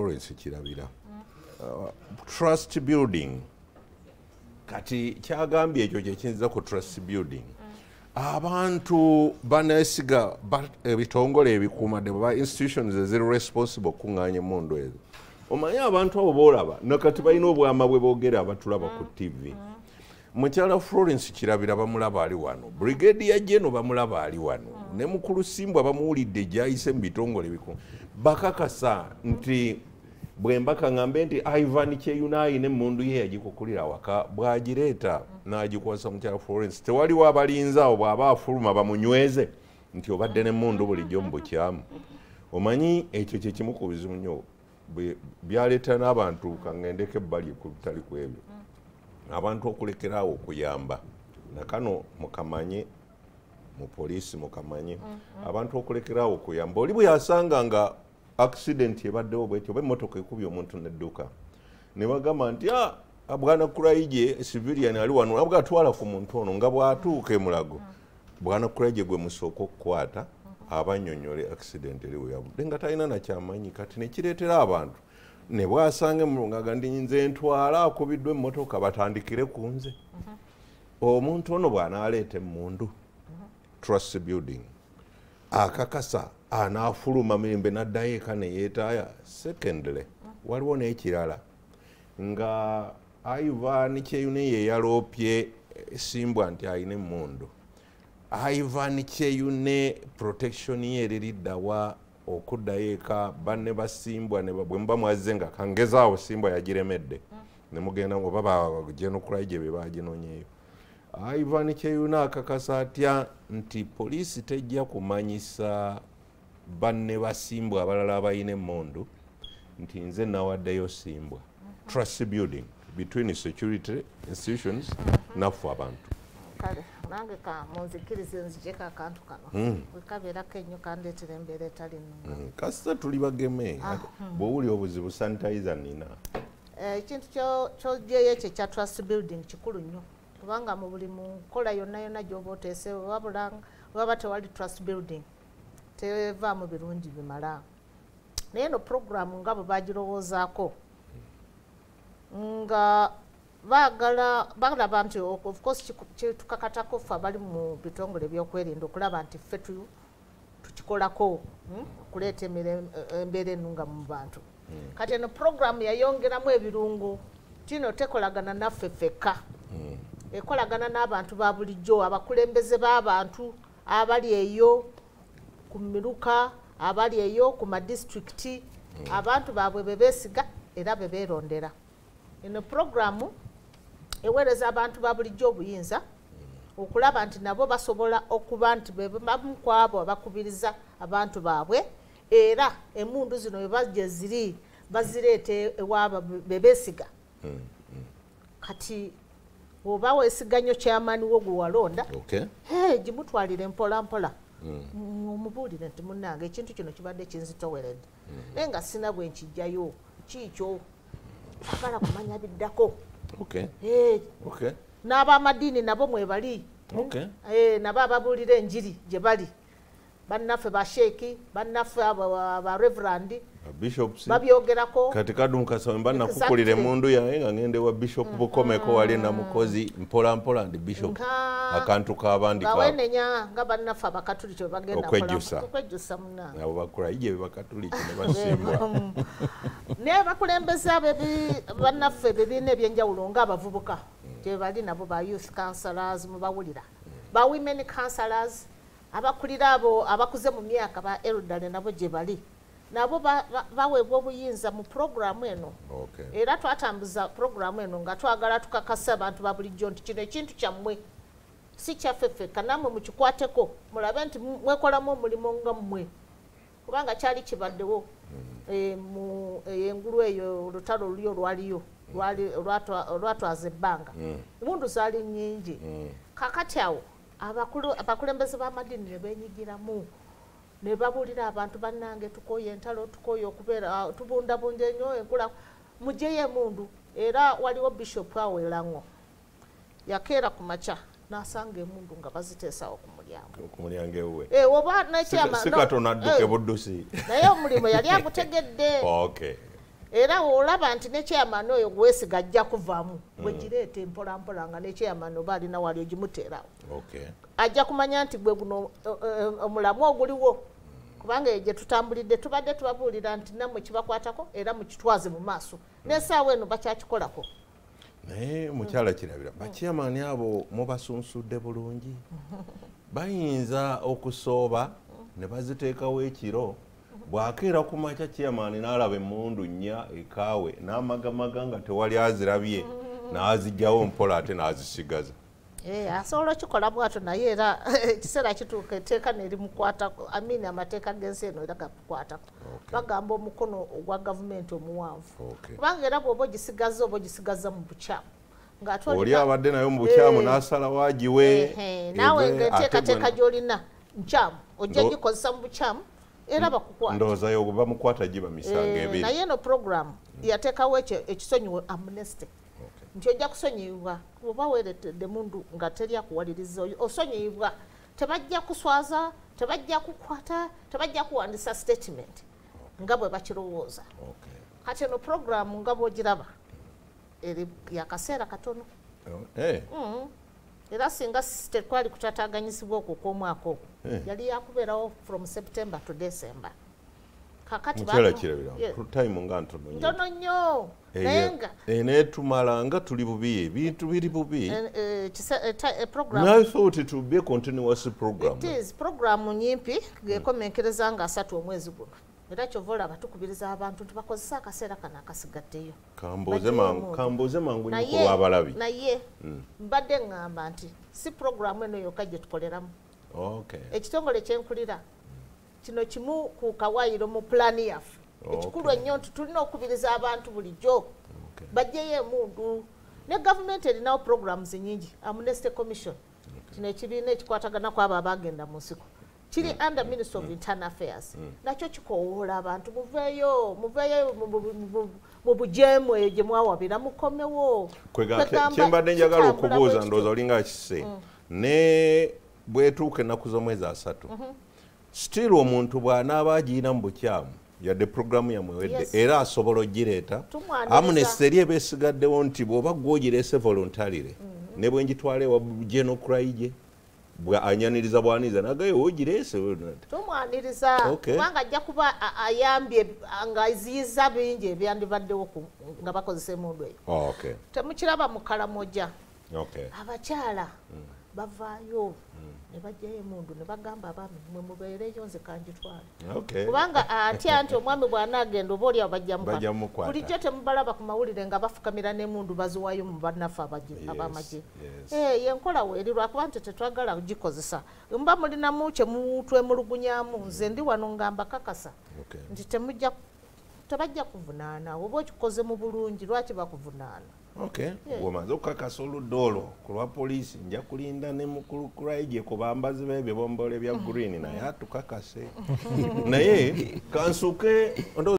Florence Kirabira. Trust building. Kati kyagambye ekyo kye kinza ku trust building. Abantu banesiga ebitongole ebikuumadde baba institutions eziri responsible kuŋŋaanya emmundu ezo. Omanyi abantu abo boolaba nakati balina obwama bwe boogera abatulaba ku TV. Mukyala Florence Kirabira bamulaba ali wano, Brigadier General bamulaba ali wano, ne mukulu Simbwa bamuwulidde gyayise mu bitongole bikulu. Bakakasa nti bwembaka ngambe nti Ivan Kyeyunayi n'emmundu ye yagikukulira waka bwagireeta n'agikwasa mukyala Florence. Tewaliwo abalinzi awo bw'aba afuluma bamunyweze nti obadde n'emmundu bulijjo mu bukyamu. Omanyi ekyo kye kimu ku bizibu nnyo byaleeta n'abantu kangendeko ebbali ku bitali ku ebyo. Abantu okulekeraawo okuyamba nakano mukamanye mu poliisi mukamanye abantu okulekeraawo okuyamba oli bwe yasanga nga accident ebaddewo bwetyo oba emmotoka ekubye omuntu n'edduka ne bagamba nti bwana Kuraije civilian ali wano abwa atwala ku muntu ono nga bw'atuuka emulago bwana Kuraije gwe musooka okukwata abannyonnyole accident eriwe yabudde nga talina nakyamanyi kati ne kireetera abantu ne bwasange mulungaga ndi nze ntwala akubiddwa emmotoka batandikire ku nze omuntu ono bw'anaaleeta emmundu trust building akakasa anaafuluma mirembe n'addayo eka ne yeetaaya. Secondly waliwo n'ekirala nga Ivan Kyeyune ye yaloopye Simbwa nti ayina emmundu. Ivan Kyeyune protection ye eririddawa okuddayo eka banne basimbwa ne bwe mba mwazze nga kangezaawo Simbwa yagiremedde ne mugenda oba bagyenokulaije be baginonyeeyo. Ivan Kyeyune akakasa atya nti poliisi tejja kumanyisa banne basimbwa abalala abayina emmundu nti nze nawaddeyo Simbwa. Trust building between security institutions naffe abantu. Kale nange ka munzikirize nzijeko akantu kano wekabeerako ennyo kandeetera embeera etali nnungamu. Kasita tuli bageme bw'owulira obuzibu sanitizer nina. Ekintu ky'oggyeyo ekyo ekya trust building kikulu nnyo kubanga mu buli mu nkola yonna yonna gy'oba oteese waba tewali trust building tevaamu birungi bimala. Naye eno programu nga bwe bagirowoozaako nga balaba nti of course kitukakatako ffe abali mu bitongole ebyokwerinda okulaba nti ffe tukikolako okuleeta embeera ennungamu mu bantu. Kati eno programu yayongeramu ebirungo tino tekolagana naffe ffekka ekolagana n'abantu ba bulijjo abakulembeze b'abantu abali eyo ku miruka abali eyo ku madistricti abantu baabwe be beesiga era be beerondera. Eno programu eweereza abantu ba bulijjo obuyinza okulaba nti nabo basobola okuba nti bamu ku abo abakubiriza abantu baabwe era emmundu zino bwe bajje ziri bazireete ewaaba be beesiga. Kati oba weesiganyo kyamaani wo gwe walonda gimutwalire mpola mpola omubuulire nti munnange ekintu kino kibadde kinzitoweredde naye nga sina bwe nkijjayo kiikyo agala kumanya biddako. N'ab'amadiini nabo mwebali nabo ababuulira enjiri gye bali bannaffe basheeki bannaffe aba reverandi babyogerako. Kati kadumukasawe mba nakukulira emmundu yange nga ngende wa Bishop Bukomeko wali namukozi mpola mpola ndi Bishop akantu kabandi ka wenenya nga bannaffe abakatuliki bwe bagenda okwejjusa munnange abo Bakuraije be bakatuliki ne Basimbwa naye bakulembeza bannaffe ebibiina ebyenjawulo ng'abavubuka gye bali nabo ba youth councillors mubawulira ba women councillors abakulira abo abakuze mu myaka ba elderly nabo gye bali nabo baweebwa obuyinza mu programu eno. Era twatambuza programu eno nga twagala tukakasa abantu ba bulijjo nti kino ekintu kyammwe si kyaffe ffekka nammwe mukikwateko mulabe nti mwekolamu omulimu nga mmwe kubanga kyali kibaddewo mu engulu eyo olutalo oluli olwaliyo olwatwaza ebbanga emmundu zaali nnyingi. Kakati awo abakulembeze b'amadiini ne beenyigiramu ne babuulira abantu bannange tukoye entalo tukoye okubeera tubundabunda ennyo enkula mugyeyo emmundu. Era waliwo Bishop aweerango yakeera ku makya n'asanga emmundu nga baziteesawo ku mulyango ewe oba nekyama si katono adduke buddusi naye omulimu yali agutegedde. era olaba nti ne chairman oyo gwesiga ajja kuvaamu bwegireeta mpolampola nga ne chairman oba alina wali ogimuteerawo ajja kumanya nti gwe guno omulamu oguliwo kubanga gye tutambulidde tubadde tubabuulira nti nammwe kibakwatako era mukitwaze mu maaso n'essaawa eno bakyakikolako naye mukyala Kirabira bachairman abo mubasunsudde bulungi bayinza okusooba ne baziteekawo ekiro bwakeera ku makya chairman n'alaba emmundu nnya ekaawe n'amagamaga nga tewali azirabye n'azijjawo mpola ate n'azisigaza asobola okikola bwatyo naye era ekiseera kituuka etteeka nerimukwatako amini amateeka g'ensi eno era gakukwatako bagamba omukono ogwa gavumenti omuwanvu kubanga era bw'oba ogisigaza mu bukyamu oli abadde nayo mu bukyamu n'asalawo agiwe naawe ng'enteekateeka gy'olina nkyamu ojja gikozesa mu bukyamu era bakukwata ndowooza yo bamukwata giba misango ebiri naye eno programu yateekawo ekisonyiwo amnesty nti ojja kusonyiyibwa oba weeretedde mundu nga teri akuwaliriza osonyiyibwa tebajja kuswaza tebajja kukwata tebajja kuwandisa statement nga bwe bakirowooza kati eno programu nga bw'ogiraba eri yakaseera katono era singa tekwali kutataaganyizibwa okwo kw'omwaka ogwo yali yakubeerawo from September to December kakati mukyala Kirabira time nga ntono nnyo nenga netumala nga tuli bubi ebintu biri bubi program I thought it would be a continuous program. It is program nyimpi gekomenkereza nga 3 omwezi guno era kyovola batukubiriza abantu tubakozesa akaseera kana akasigaddeyo kamboze mangu nyiko abalabi naye mbadde ngamba nti si program eno yokka gye tukoleramu ekitongole kyenkulira kino kimu ku kawaayiro mu plani yaffe ekikulu ennyo nti tulina okukubiriza abantu bulijjo bajjeyo emmundu ne gavumenti erinawo programs nyingi amnesty commission kino ekibiina ekikwatagana ku abo abagenda mu nsiko kiri under Ministry of Internal Affairs nakyo kikowoola abantu muveeyo mu bujeemu eyo gye mwawabira mukomewo kyembadde njagala okubuuza ndowooza olinga kise ne bwetuuka ennaku z'omwezi 3 still omuntu bw'anaaba agiina mu bukyamu yadde programu yamwewedde era asobola ogireeta amnesty eri ebeesigaddewo nti bw'oba gw'ogireese volontarire ne bwe njitwala ewa General Craig anyaniriza bwaniriza nagayo ogireese tumwaniriza kubanga ajja kuba ayambye nga aziyiza bingi ebyandibaddewo nga bakozesa emmundu eyo temukiraba mu Kalamoja abakyala bavaayo ne bajjayo emmundu ne bagamba abaami mwe mubeereyo nze kanjitwale kubanga atya nti omwami bw'anaagenda oba oli bajja mukwata bulijjo temubalaba ku mawulire nga bafukamira n'emmundu baziwayo mu bannaffe abamagye yenkola weeri lwakuba nti tetwagala gikozesa mba mulinamu kyemutwemulugunyaamu nze ndi wano ngamba kakasa nti tebajja kuvunaana oba okikoze mu bulungi lwaki bakuvunaana bwomaze okukakasa oludda olwo ku lwa poliisi nja kulinda ne mukulu Craig ku bambazi b'ebibombole bya green naye atukakase naye kansuke